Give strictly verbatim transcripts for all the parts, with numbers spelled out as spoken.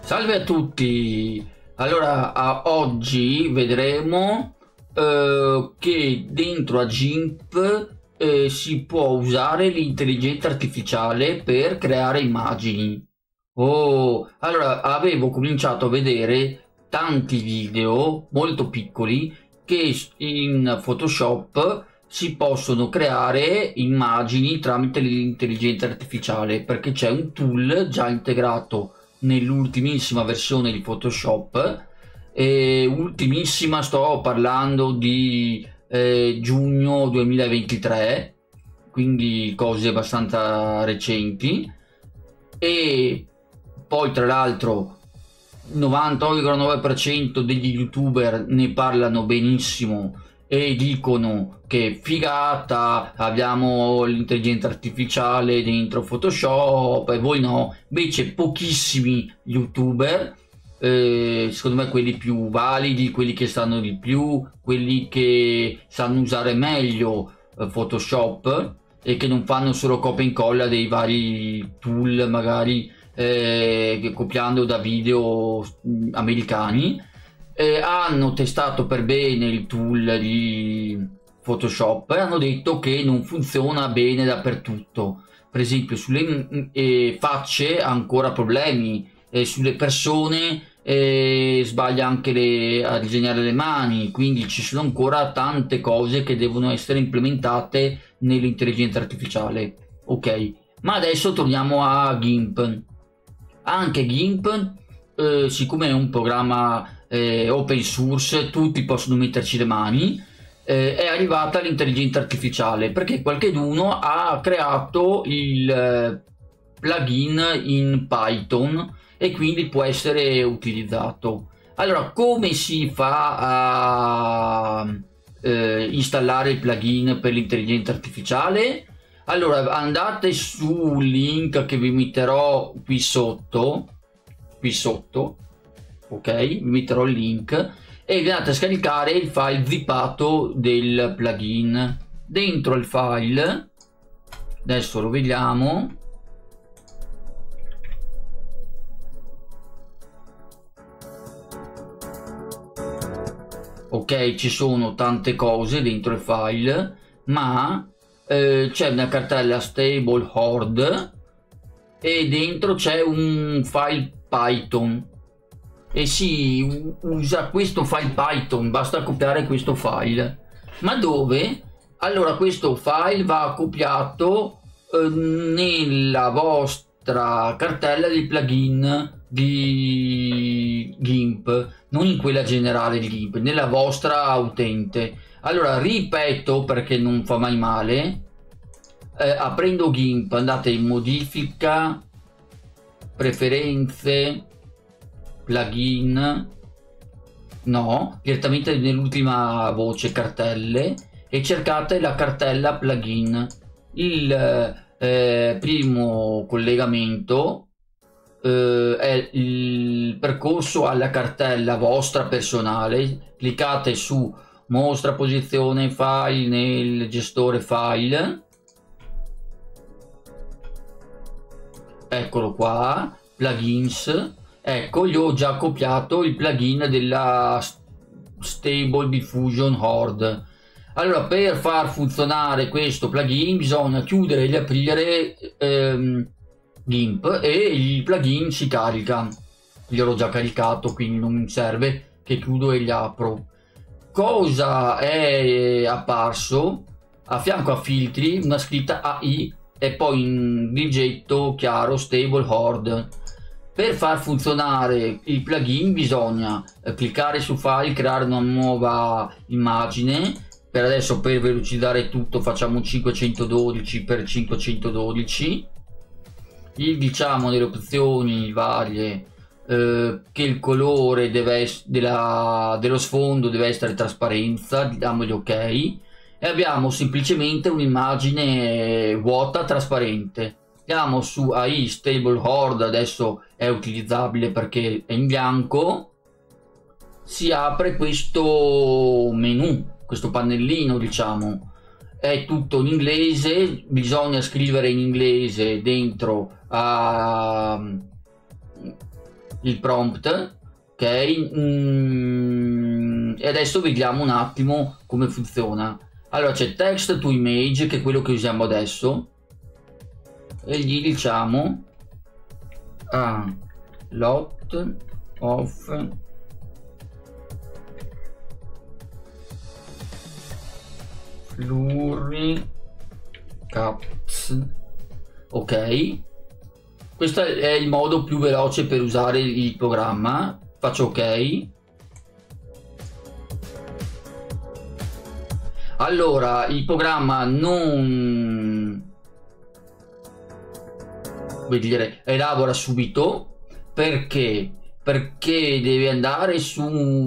Salve a tutti. Allora, a oggi vedremo eh, che dentro a GIMP eh, si può usare l'intelligenza artificiale per creare immagini. Oh, allora avevo cominciato a vedere tanti video molto piccoli che in Photoshop si possono creare immagini tramite l'intelligenza artificiale, perché c'è un tool già integrato nell'ultimissima versione di Photoshop. E ultimissima, sto parlando di eh, giugno duemilaventitré, quindi cose abbastanza recenti. E poi tra l'altro novantotto virgola nove per cento degli youtuber ne parlano benissimo e dicono che figata, abbiamo l'intelligenza artificiale dentro Photoshop, e voi no. Invece pochissimi youtuber, eh, secondo me quelli più validi, quelli che sanno di più, quelli che sanno usare meglio eh, Photoshop e che non fanno solo copia e incolla dei vari tool, magari eh, copiando da video mh, americani. Eh, hanno testato per bene il tool di Photoshop e hanno detto che non funziona bene dappertutto. Per esempio sulle eh, facce ha ancora problemi, eh, sulle persone eh, sbaglia anche le, a disegnare le mani, quindi ci sono ancora tante cose che devono essere implementate nell'intelligenza artificiale. Ok, ma adesso torniamo a GIMP. Anche GIMP, eh, siccome è un programma Eh, open source, tutti possono metterci le mani, eh, è arrivata l'intelligenza artificiale perché qualcheduno ha creato il eh, plugin in Python e quindi può essere utilizzato. Allora, come si fa a eh, installare il plugin per l'intelligenza artificiale? Allora, andate sul link che vi metterò qui sotto, qui sotto. Ok, vi metterò il link e vi andate a scaricare il file zippato del plugin. Dentro il file, adesso lo vediamo, ok, ci sono tante cose dentro il file, ma eh, c'è una cartella stable horde e dentro c'è un file Python e si usa questo file Python. Basta copiare questo file. Ma dove? Allora, questo file va copiato eh, nella vostra cartella di plugin di GIMP, non in quella generale di GIMP, nella vostra utente. Allora, ripeto perché non fa mai male, eh, aprendo GIMP andate in modifica, preferenze, plugin, no, direttamente nell'ultima voce cartelle e cercate la cartella plugin. Il eh, primo collegamento eh, è il percorso alla cartella vostra personale. Cliccate su mostra posizione file nel gestore file, eccolo qua, plugins. Ecco, io ho già copiato il plugin della Stable Diffusion Horde. Allora, per far funzionare questo plugin bisogna chiudere e riaprire ehm, GIMP e il plugin si carica. Io l'ho già caricato, quindi non mi serve che chiudo e riapro. Cosa è apparso? A fianco a filtri una scritta A I e poi in rigetto chiaro Stable Horde. Per far funzionare il plugin bisogna eh, cliccare su file, creare una nuova immagine. Per adesso, per velocizzare tutto, facciamo cinquecentododici per cinquecentododici. Il diciamo nelle opzioni varie eh, che il colore deve della, dello sfondo deve essere trasparenza, diamogli ok e abbiamo semplicemente un'immagine vuota trasparente. Andiamo su A I Stable Horde, adesso è utilizzabile perché è in bianco. Si apre questo menu, questo pannellino, diciamo, è tutto in inglese, bisogna scrivere in inglese dentro a il prompt, ok? Mm, e adesso vediamo un attimo come funziona. Allora c'è text to image, che è quello che usiamo adesso, e gli diciamo a lot of flurry caps. Ok, questo è il modo più veloce per usare il programma. Faccio ok. Allora il programma non, vuol dire, elabora subito, perché perché deve andare su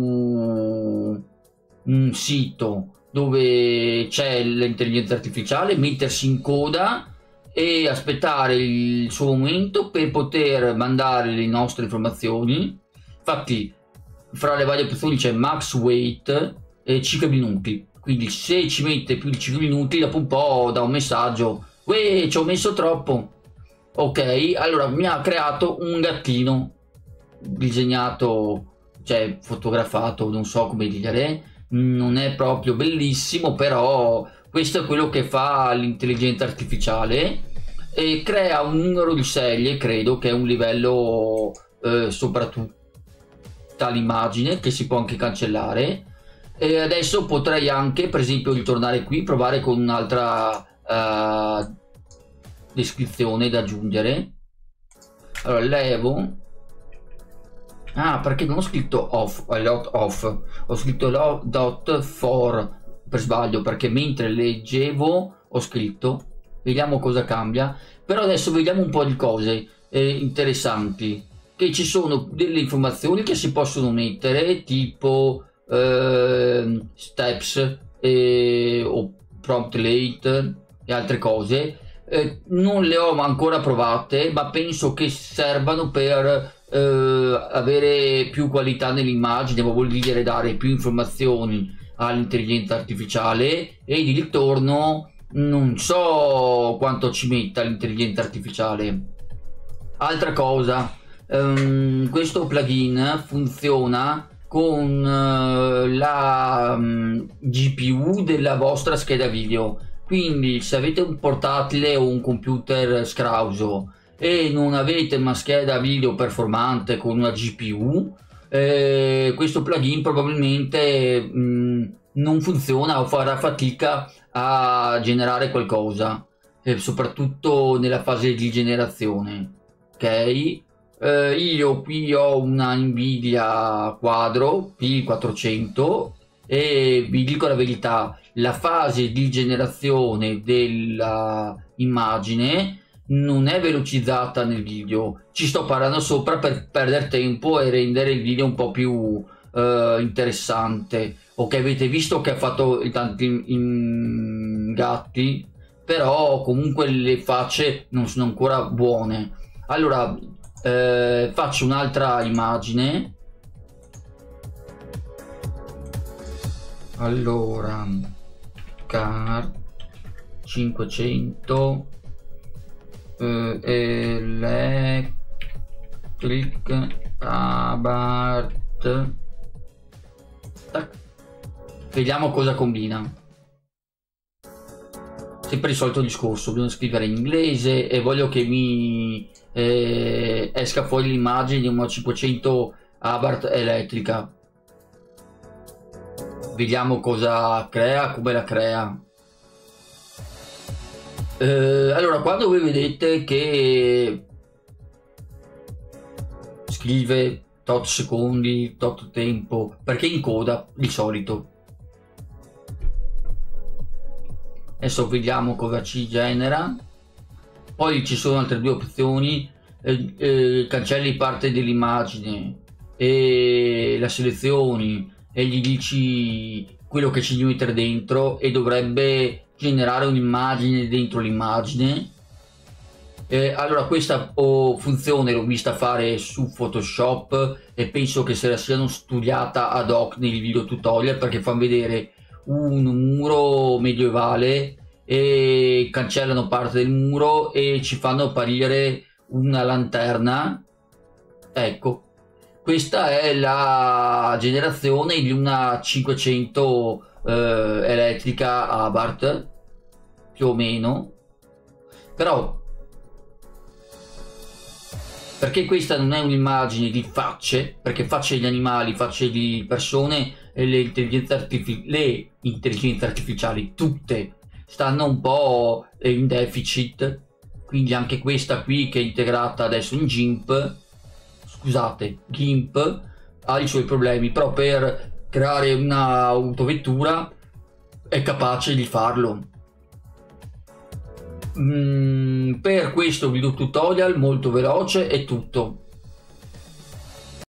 un sito dove c'è l'intelligenza artificiale, mettersi in coda e aspettare il suo momento per poter mandare le nostre informazioni. Infatti fra le varie opzioni c'è max wait e cinque minuti, quindi se ci mette più di cinque minuti dopo un po' dà un messaggio: uè, ci ho messo troppo. Ok, allora mi ha creato un gattino disegnato, cioè fotografato, non so come dire, non è proprio bellissimo, però questo è quello che fa l'intelligenza artificiale, e crea un numero di serie, credo che è un livello eh, soprattutto l'immagine, che si può anche cancellare. E adesso potrei anche, per esempio, ritornare qui, provare con un'altra uh, descrizione da aggiungere. Allora levo, ah, perché non ho scritto off, a lot of, ho scritto lo, dot for per sbaglio, perché mentre leggevo ho scritto. Vediamo cosa cambia. Però adesso vediamo un po' di cose eh, interessanti, che ci sono delle informazioni che si possono mettere, tipo eh, steps eh, o prompt late e altre cose. Eh, non le ho ancora provate, ma penso che servano per eh, avere più qualità nell'immagine, vuol dire dare più informazioni all'intelligenza artificiale, e di ritorno non so quanto ci metta l'intelligenza artificiale. Altra cosa, um, questo plugin funziona con uh, la um, G P U della vostra scheda video. Quindi se avete un portatile o un computer scrauso e non avete una scheda video performante con una G P U, eh, questo plugin probabilmente mh, non funziona o farà fatica a generare qualcosa, eh, soprattutto nella fase di generazione. Ok, eh, io qui ho una Nvidia Quadro P quattrocento e vi dico la verità, la fase di generazione della immagine non è velocizzata nel video. Ci sto parlando sopra per perdere tempo e rendere il video un po' più eh, interessante. Ok, avete visto che ha fatto tanti in gatti, però comunque le facce non sono ancora buone. Allora eh, faccio un'altra immagine. Allora car cinquecento eh, electric abart. Tac. Vediamo cosa combina. Sempre il solito discorso, bisogna scrivere in inglese e voglio che mi eh, esca fuori l'immagine di una cinquecento abart elettrica. Vediamo cosa crea, come la crea. Eh, allora, quando voi vedete che scrive tot secondi, tot tempo, perché in coda di solito. Adesso vediamo cosa ci genera. Poi ci sono altre due opzioni, eh, eh, cancelli parte dell'immagine e la selezioni e gli dici quello che ci devi mettere dentro, e dovrebbe generare un'immagine dentro l'immagine. Eh, allora questa oh, funzione l'ho vista fare su Photoshop e penso che se la siano studiata ad hoc nei video tutorial, perché fanno vedere un muro medievale e cancellano parte del muro e ci fanno apparire una lanterna, ecco, questa è la generazione di una cinquecento eh, elettrica Abarth, più o meno. Però, perché questa non è un'immagine di facce, perché facce di animali, facce di persone e le intelligenze, artific le intelligenze artificiali tutte stanno un po' in deficit, quindi anche questa qui che è integrata adesso in GIMP, scusate, GIMP, ha i suoi problemi, però per creare un'autovettura è capace di farlo. Mm, per questo video tutorial molto veloce è tutto.